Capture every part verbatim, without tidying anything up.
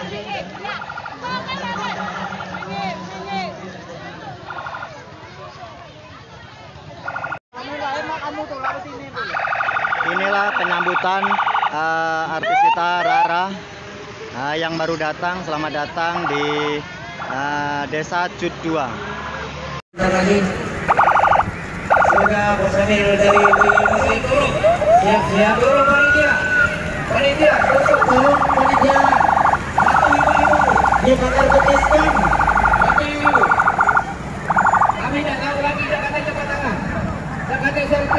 Inilah penyambutan uh, artis kita Rara uh, yang baru datang. Selamat datang di uh, Desa Cut dua. Lagi semoga personil dari Muslim turun, siap-siap dulu panitia, panitia untuk turun panitia, satu ibu-ibu dibakar betiskan, satu ibu. Kami tidak tahu lagi Jakarta cepat tangan, Jakarta selfie.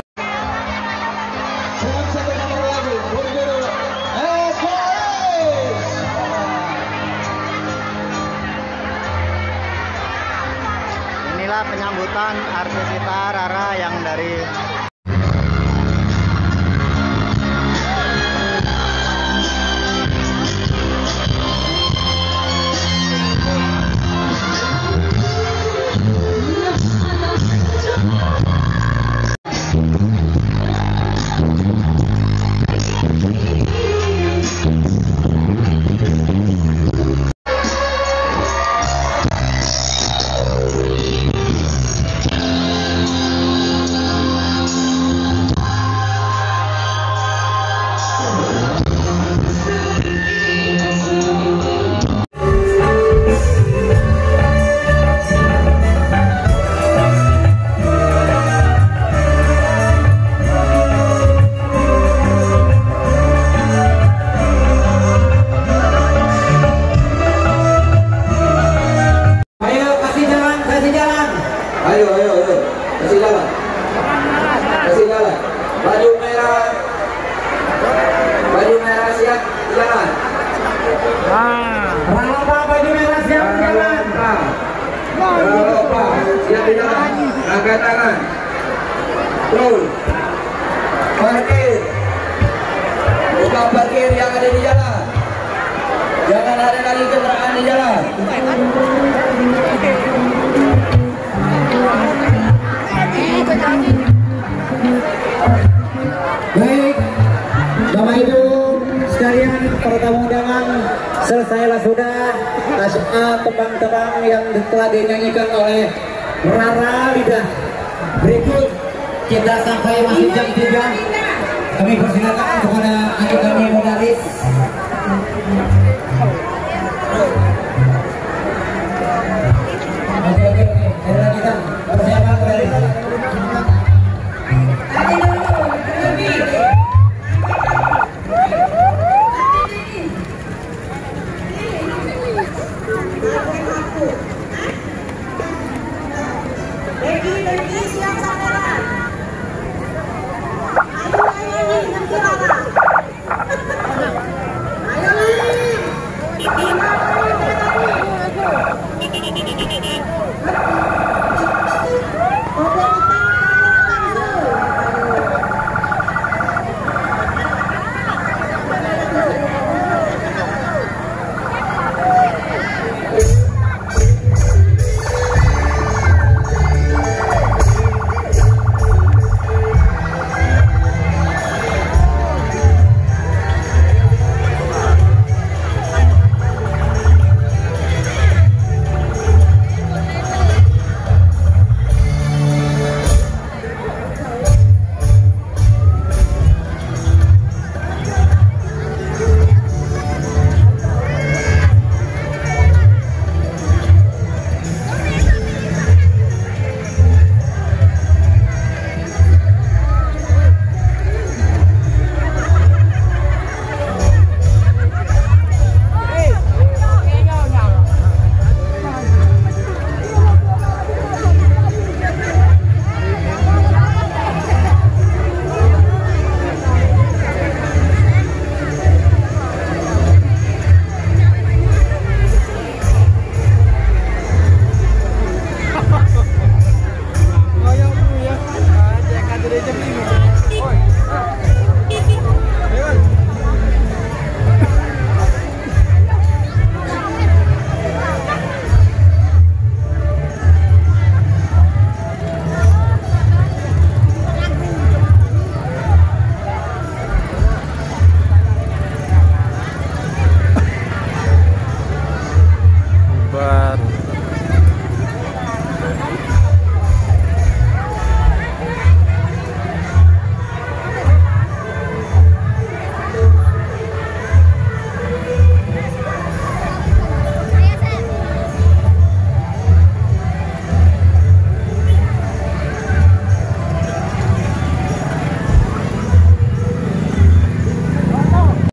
Satu nomor lagi, buru-buru, eh guys. Inilah penyambutan artis kita Rara yang dari Ayo, ayo, ayo, kasih jalan, kasih jalan. Baju merah, baju merah siap jalan. Berapa baju merah siap jalan? Berapa siap jalan? Angkat tangan, terus parkir, buka parkir yang ada di jalan. Jangan ada lagi kendaraan di jalan. Baik, Bapak Ibu sekalian, para tamu undangan, selesailah sudah tebang-tebang yang telah dinyanyikan oleh Rara Lidah. Berikut kita sampai masih jam tiga. Kami persilakan kepada adik kami modalis.